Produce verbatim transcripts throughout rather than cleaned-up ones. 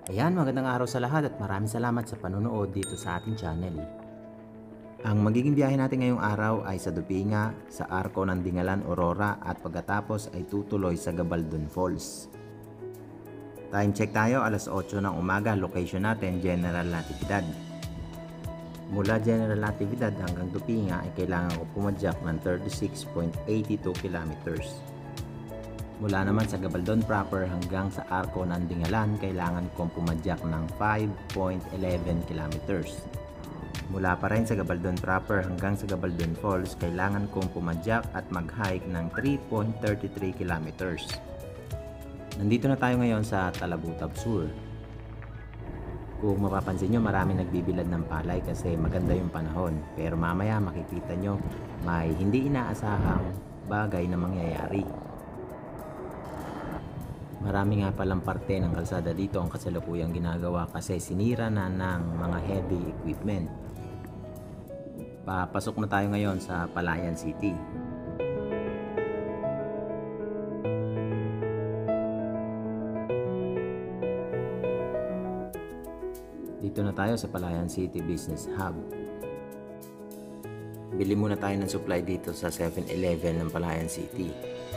Ayan, magandang araw sa lahat at maraming salamat sa panonood dito sa ating channel. Ang magiging biyahe natin ngayong araw ay sa Dupinga, sa Arco ng Dingalan, Aurora at pagkatapos ay tutuloy sa Gabaldon Falls. Time check tayo, alas otso ng umaga, location natin General Natividad. Mula General Natividad hanggang Dupinga ay kailangan ko pumadyak ng thirty-six point eight two kilometers. Mula naman sa Gabaldon proper hanggang sa Arco ng Dingalan, kailangan kong pumadyak ng five point one one kilometers. Mula pa rin sa Gabaldon proper hanggang sa Gabaldon Falls, kailangan kong pumadyak at mag-hike ng three point three three kilometers. Nandito na tayo ngayon sa Talabutab Sur. Kung mapapansin nyo, marami nagbibilad ng palay kasi maganda yung panahon. Pero mamaya makikita nyo, may hindi inaasahang bagay na mangyayari. Marami nga palang parte ng kalsada dito ang kasalukuyang ginagawa kasi sinira na ng mga heavy equipment. Papasok na tayo ngayon sa Palayan City. Dito na tayo sa Palayan City Business Hub. Bili muna tayo ng supply dito sa seven eleven ng Palayan City.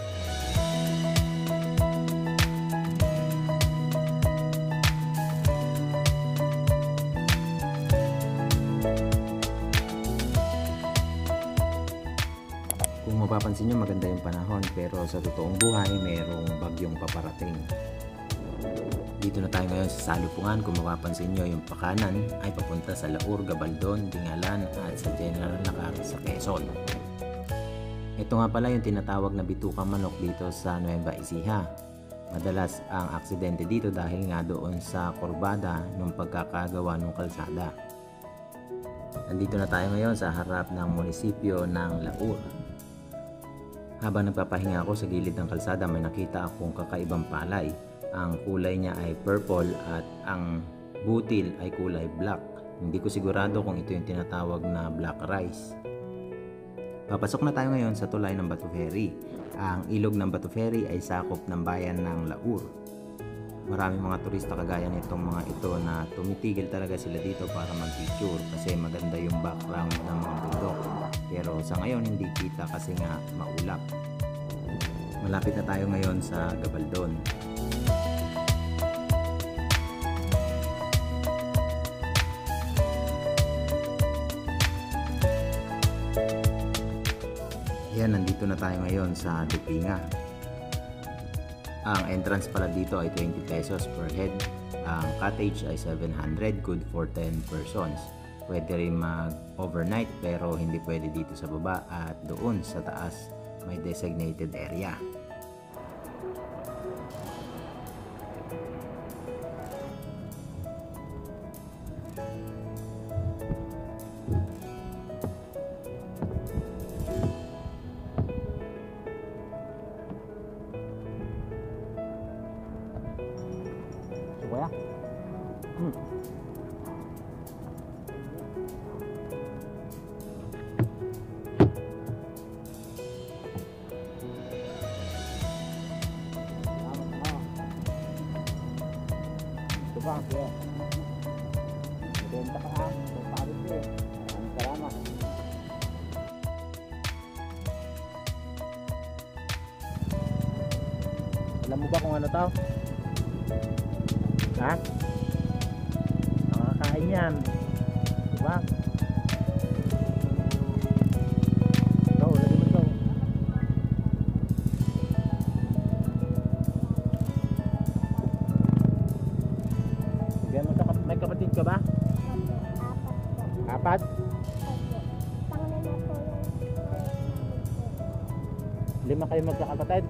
Kung mapapansin nyo, maganda yung panahon pero sa totoong buhay mayroong bagyong paparating. Dito na tayo ngayon sa Salipungan. Kung mapapansin nyo, yung pakanan ay papunta sa Laur, Gabaldon, Dingalan at sa General Nakar sa Quezon. Ito nga pala yung tinatawag na bitukang manok dito sa Nueva Ecija. Madalas ang aksidente dito dahil nga doon sa kurbada nung pagkakagawa ng kalsada. Nandito na tayo ngayon sa harap ng munisipyo ng Laur. Habang nagpapahinga ako sa gilid ng kalsada, may nakita akong kakaibang palay. Ang kulay niya ay purple at ang butil ay kulay black. Hindi ko sigurado kung ito yung tinatawag na black rice. Papasok na tayo ngayon sa tulay ng Batu Ferry. Ang ilog ng Batu Ferry ay sakop ng bayan ng Laur. Maraming mga turista kagaya nitong mga ito na tumitigil talaga sila dito para mag-picture kasi maganda yung background ng mga bundok. Pero sa ngayon hindi kita kasi nga maulap. Malapit na tayo ngayon sa Gabaldon. Yan, nandito na tayo ngayon sa Dupinga. Ang entrance pala dito ay twenty pesos per head. Ang cottage ay seven hundred, good for ten persons. Pwede rin mag-overnight pero hindi pwede dito sa baba at doon sa taas may designated area. Kuya. Hmm. Ito ba, kuya? Benta ka ah. Pagpapit eh. Maraming salamat. Alam mo ba kung ano to? Ha? Nakakain yan. Diba? Ito, lagi mo ito. Bigyan mo sa kap may kapatid ka ba? Apat? Lima kayo magkakapatid?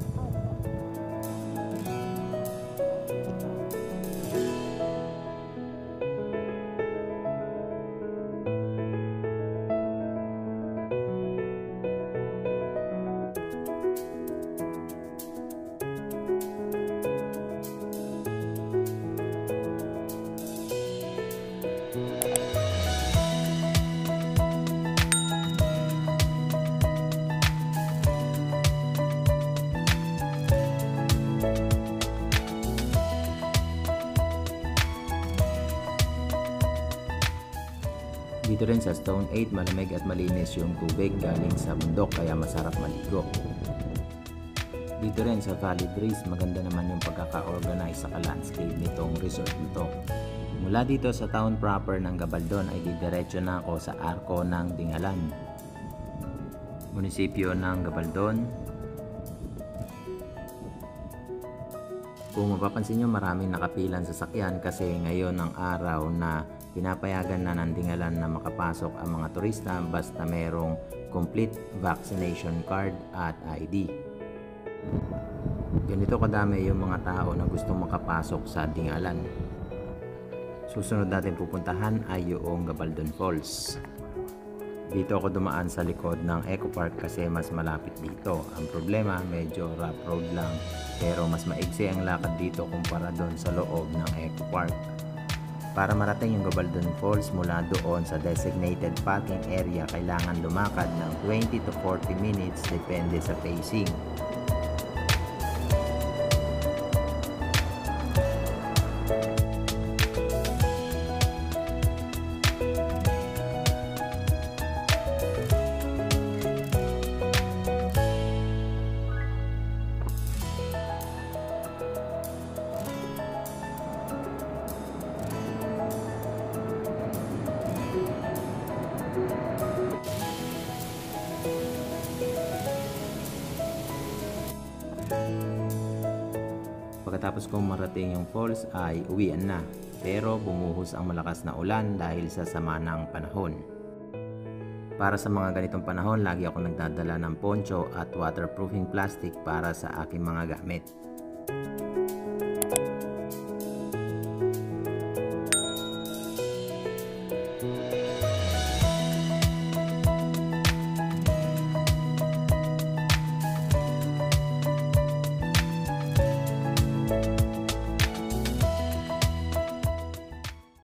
Dito rin sa Stone eight, malamig at malinis yung tubig galing sa bundok kaya masarap maligo. Dito rin sa Valley Breeze, maganda naman yung pagkaka-organize sa landscape nitong resort nito. Mula dito sa town proper ng Gabaldon ay didiretso na ako sa Arco ng Dingalan, munisipyo ng Gabaldon. Kung mapapansin nyo, maraming nakapilang sasakyan kasi ngayon ang araw na pinapayagan na ng Dingalan na makapasok ang mga turista basta merong complete vaccination card at I D. Ganito kadami yung mga tao na gustong makapasok sa Dingalan. Susunod natin pupuntahan ay yung Gabaldon Falls. Dito ako dumaan sa likod ng Eco Park kasi mas malapit dito. Ang problema, medyo rough road lang pero mas maigsi ang lakad dito kumpara doon sa loob ng Eco Park. Para marating yung Gabaldon Falls mula doon sa designated parking area, kailangan lumakad ng twenty to forty minutes depende sa pacing. Pagkatapos kong marating yung falls ay uwian na, pero bumuhos ang malakas na ulan dahil sa sama ng panahon. Para sa mga ganitong panahon, lagi ako nagdadala ng poncho at waterproofing plastic para sa aking mga gamit.